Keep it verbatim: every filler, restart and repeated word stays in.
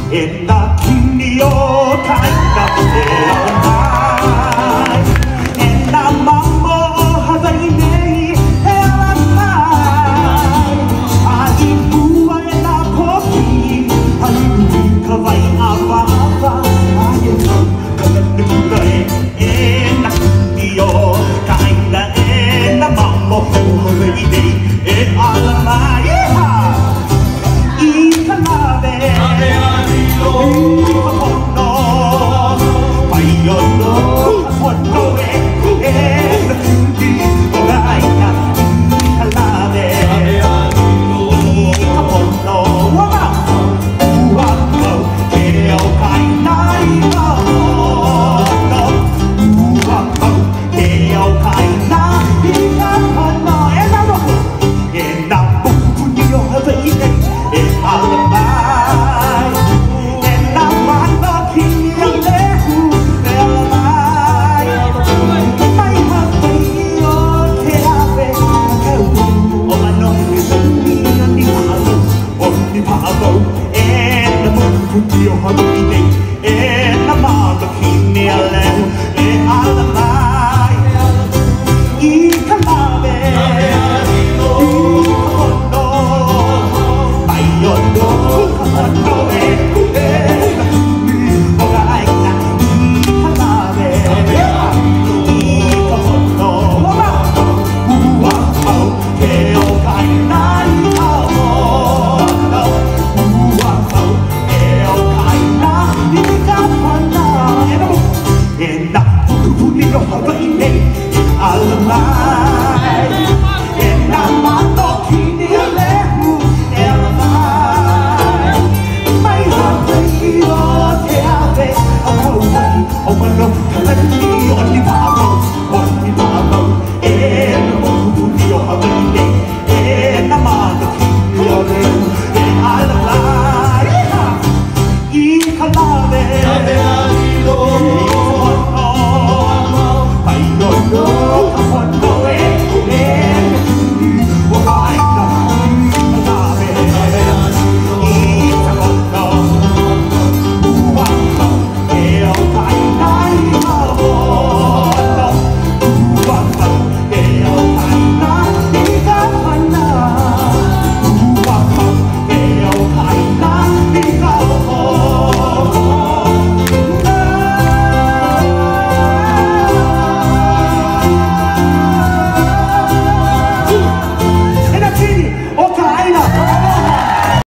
変な君を描いた絵をない変なまんまはざいねえらないあいぶわえなときあいかわいあわわあいのかなぬくらええな君を描いた絵なまんまほれいでえあらないIo ho idee e la mano che mi alleu e alla mai il canale il fondo ma io non so e vorrei il canale il fondo wow che ho cainato Oh my God,